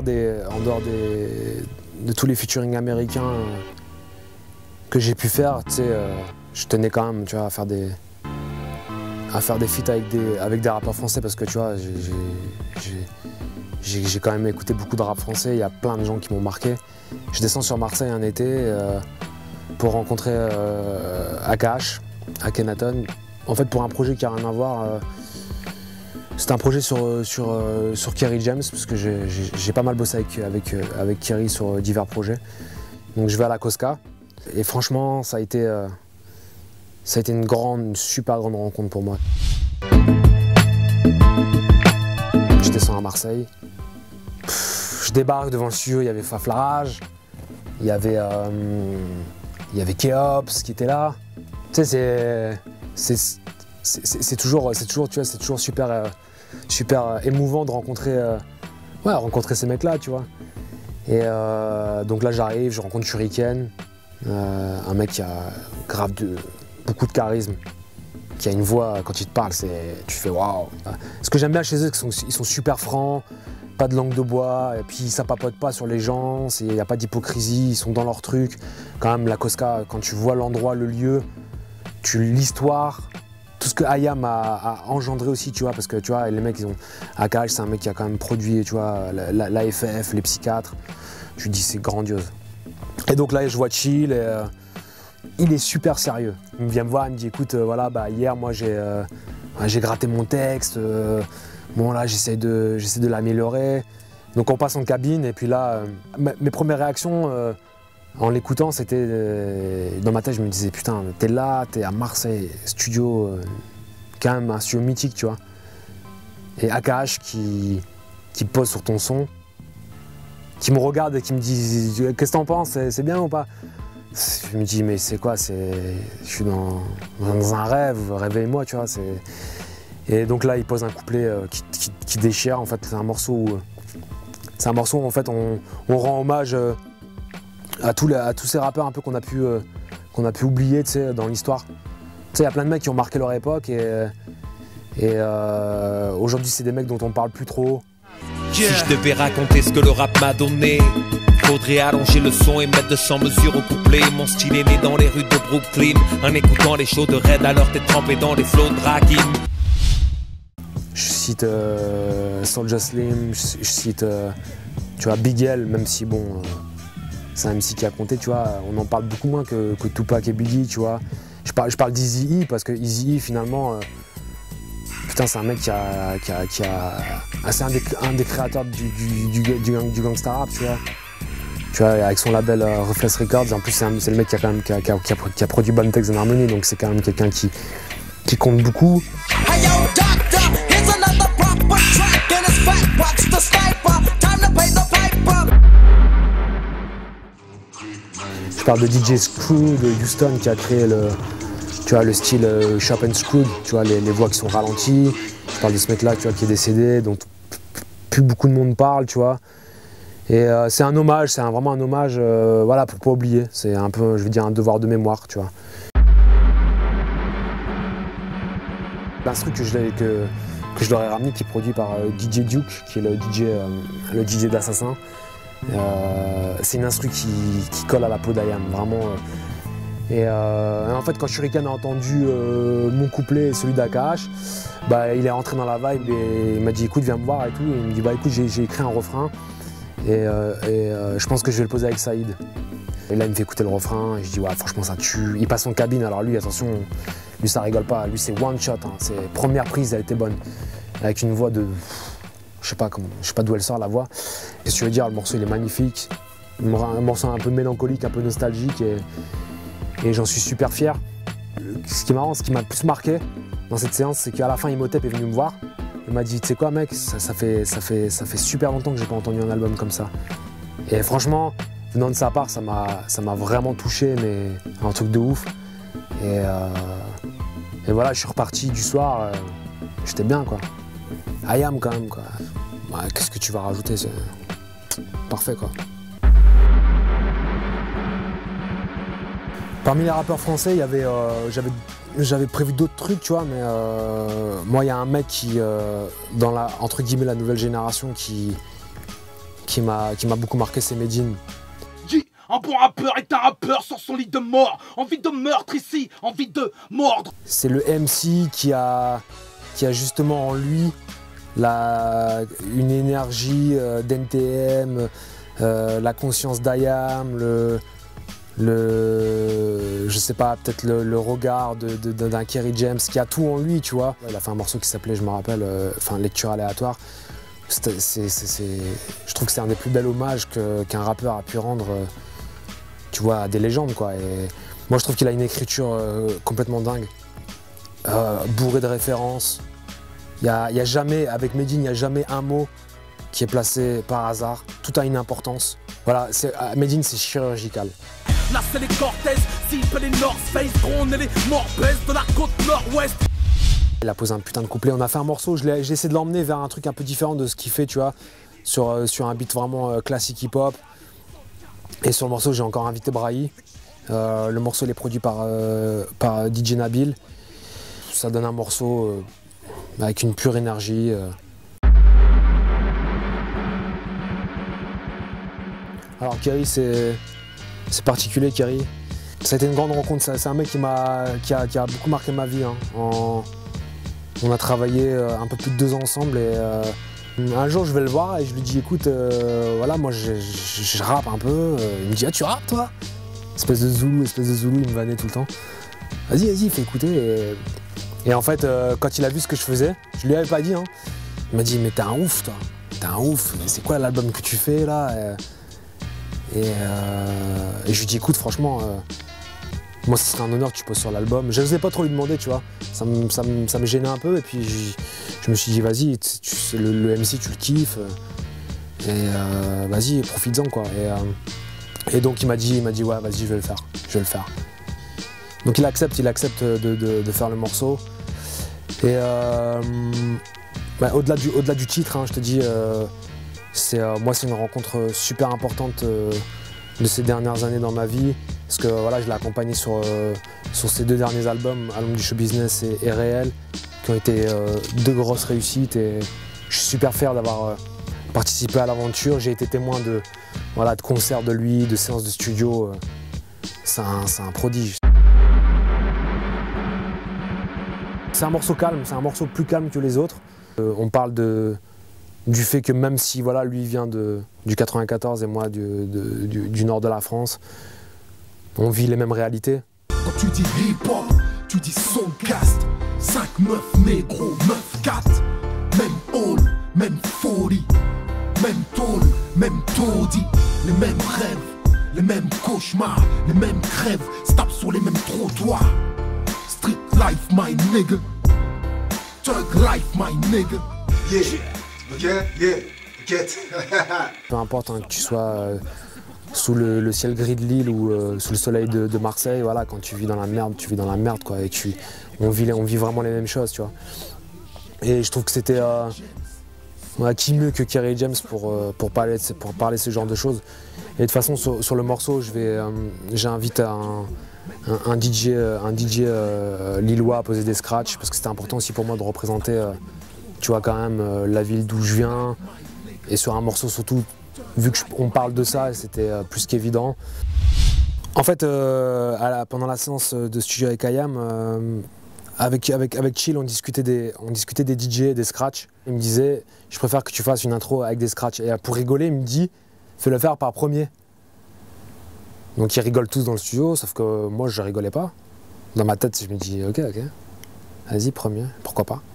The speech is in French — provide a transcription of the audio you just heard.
de tous les featuring américains que j'ai pu faire, tu sais, je tenais quand même, tu vois, à faire des feats avec des rappeurs français parce que tu vois, j'ai quand même écouté beaucoup de rap français, il y a plein de gens qui m'ont marqué. Je descends sur Marseille un été pour rencontrer AKH, Akhenaton. En fait, pour un projet qui n'a rien à voir, c'est un projet sur Kerry James, parce que j'ai pas mal bossé avec Kerry sur divers projets. Donc je vais à la Cosca, et franchement, ça a été une super grande rencontre pour moi. Je descends à Marseille, je débarque devant le studio, il y avait Faf Larage, il y avait Keops qui était là. Tu sais, c'est toujours, tu vois, c'est toujours super émouvant de rencontrer ces mecs-là, tu vois. Et donc là, j'arrive, je rencontre Shuriken, un mec qui a beaucoup de charisme, qui a une voix, quand il te parle, tu fais waouh. Ce que j'aime bien chez eux, c'est qu'ils sont super francs, pas de langue de bois, et puis ça papote pas sur les gens, il n'y a pas d'hypocrisie, ils sont dans leur truc. Quand même, la Cosca, quand tu vois l'endroit, le lieu, l'histoire, tout ce que IAM a engendré aussi, tu vois, parce que tu vois, les mecs, AKH, c'est un mec qui a quand même produit, tu vois, l'AFF, les psychiatres. Tu te dis, c'est grandiose. Et donc là, je vois Chill, et il est super sérieux. Il vient me voir, il me dit, écoute, voilà, hier, moi, j'ai gratté mon texte, bon, là, j'essaie de l'améliorer. Donc on passe en cabine, et puis là, mes premières réactions, en l'écoutant, c'était dans ma tête, je me disais putain, t'es là, t'es à Marseille, studio, quand même un studio mythique, tu vois. Et AKH qui pose sur ton son, qui me regarde et qui me dit qu'est-ce que t'en penses, c'est bien ou pas? Je me dis mais c'est quoi, je suis dans un rêve, réveille-moi, tu vois. Et donc là, il pose un couplet qui déchire. En fait, c'est un morceau où en fait on rend hommage à tous ces rappeurs un peu qu'on a pu oublier, tu sais, dans l'histoire. Tu sais, il y a plein de mecs qui ont marqué leur époque et aujourd'hui c'est des mecs dont on parle plus trop. Si je devais raconter ce que le rap m'a donné, faudrait allonger le son et mettre 200 mesures au couplet. Mon style est né dans les rues de Brooklyn, en écoutant les shows de Red, alors t'es trempé dans les flows de Rakim. Je cite Soulja Slim, je cite tu vois, Big L, même si bon, c'est un MC qui a compté, tu vois, on en parle beaucoup moins que Tupac et Biggie, tu vois. Je parle d'Eazy-E parce que Eazy-E finalement, putain, c'est un mec c'est un des créateurs du gangsta rap, tu vois. Tu vois, avec son label Reflex Records, en plus c'est le mec qui a produit Bone Thugs and Harmony, donc c'est quand même quelqu'un qui compte beaucoup. Je parle de DJ Screw de Houston qui a créé le style Chop and Screw, tu vois, les voix qui sont ralenties. Je parle de ce mec-là, tu vois, qui est décédé, dont plus beaucoup de monde parle, tu vois. Et c'est un hommage, vraiment un hommage, voilà, pour pas oublier. C'est un peu, je veux dire, un devoir de mémoire, tu vois. L'instru que je leur ai ramené, qui est produit par DJ Duke, qui est le DJ d'Assassin. C'est une instru qui colle à la peau d'IAM, vraiment. Et en fait, quand Shuriken a entendu mon couplet et celui d'AKH, bah, il est rentré dans la vibe et il m'a dit écoute, viens me voir et tout. Et il me dit bah écoute, j'ai écrit un refrain et je pense que je vais le poser avec Saïd. Et là, il me fait écouter le refrain et je dis ouais, franchement, ça tue. Il passe en cabine, alors lui, attention, lui, ça rigole pas. Lui, c'est one shot, hein. Première prise, elle était bonne. Avec une voix de. Je sais pas d'où elle sort la voix. Et ce que je veux dire, le morceau il est magnifique. Un morceau un peu mélancolique, un peu nostalgique et j'en suis super fier. Ce qui est marrant, ce qui m'a le plus marqué dans cette séance, c'est qu'à la fin, Imhotep est venu me voir. Il m'a dit, tu sais quoi mec, ça fait super longtemps que j'ai pas entendu un album comme ça. Et franchement, venant de sa part, ça m'a vraiment touché, mais un truc de ouf. Et voilà, je suis reparti du soir, j'étais bien quoi. IAM quand même quoi. Ouais, qu'est-ce que tu vas rajouter, c'est parfait quoi. Parmi les rappeurs français, j'avais prévu d'autres trucs, tu vois, mais moi il y a un mec qui, dans entre guillemets la nouvelle génération, qui qui m'a beaucoup marqué, c'est Medine. Un bon rappeur est un rappeur sur son lit de mort. Envie de meurtre ici, envie de mordre. C'est le MC qui a justement en lui une énergie d'NTM, la conscience d'IAM, je sais pas, peut-être le regard d'un Kerry James, qui a tout en lui, tu vois. Il a fait un morceau qui s'appelait, je me rappelle, Lecture aléatoire. Je trouve que c'est un des plus bels hommages qu'un rappeur a pu rendre, tu vois, à des légendes, quoi. Et moi, je trouve qu'il a une écriture complètement dingue, bourrée de références. Y a jamais, avec Medine, il n'y a jamais un mot qui est placé par hasard. Tout a une importance. Voilà, Medine, c'est chirurgical. Là, c'est les Cortez, Zip et les North Face, Drone et les Morbès de la côte nord-ouest. Il a posé un putain de couplet. On a fait un morceau, j'ai essayé de l'emmener vers un truc un peu différent de ce qu'il fait, tu vois, sur un beat vraiment classique hip-hop. Et sur le morceau, j'ai encore invité Brahi. Le morceau il est produit par DJ Nabil. Ça donne un morceau avec une pure énergie. Alors Kerry, c'est particulier, Kerry. Ça a été une grande rencontre. C'est un mec qui a beaucoup marqué ma vie, hein. On a travaillé un peu plus de 2 ans ensemble et un jour je vais le voir et je lui dis écoute, voilà, moi je rappe un peu. Il me dit ah, tu rappes toi? Espèce de Zoulou, il me vannait tout le temps. Vas-y, fais écouter. Et en fait, quand il a vu ce que je faisais, je lui avais pas dit, hein. Il m'a dit mais t'es un ouf toi, t'es un ouf, c'est quoi l'album que tu fais là? Et je lui dis écoute, franchement, moi ce serait un honneur que tu poses sur l'album. Je n'osais pas trop lui demander, tu vois, ça me gênait un peu et puis je me suis dit vas-y, le MC tu le kiffes et vas-y, profites-en quoi. Et donc il m'a dit ouais vas-y, je vais le faire. Donc il accepte de faire le morceau. Et au-delà du titre, hein, je te dis, moi c'est une rencontre super importante de ces dernières années dans ma vie. Parce que voilà, je l'ai accompagné sur ces 2 derniers albums, Album du Show Business et Réel, qui ont été 2 grosses réussites. Et je suis super fier d'avoir participé à l'aventure. J'ai été témoin de concerts de lui, de séances de studio. C'est un prodige. C'est un morceau calme, c'est un morceau plus calme que les autres. On parle du fait que même si voilà, lui vient du 94 et moi du nord de la France, on vit les mêmes réalités. Quand tu dis hip-hop, tu dis soundcast. 5 meufs négro, meufs 4. Même hall, même folie. Même tôle, même taudis. Les mêmes rêves, les mêmes cauchemars, les mêmes crèves. Stop sur les mêmes trottoirs. Street life, my nigga. Thug life, my nigga. Yeah, get. Peu importe, hein, que tu sois sous le ciel gris de Lille ou sous le soleil de Marseille, voilà, quand tu vis dans la merde, tu vis dans la merde, quoi. Et on vit vraiment les mêmes choses, tu vois. Et je trouve que c'était qui mieux que Kerry James pour parler ce genre de choses. Et de toute façon, sur le morceau, j'invite un DJ lillois à poser des scratchs, parce que c'était important aussi pour moi de représenter, tu vois, quand même la ville d'où je viens. Et sur un morceau surtout, vu qu'on parle de ça, c'était plus qu'évident. En fait, pendant la séance de studio avec IAM, avec Chill, on discutait des DJ, des scratchs. Il me disait, je préfère que tu fasses une intro avec des scratchs. Et pour rigoler, il me dit, fais-le faire par premier. Donc ils rigolent tous dans le studio, sauf que moi je rigolais pas. Dans ma tête, je me dis, ok, vas-y, premier, pourquoi pas.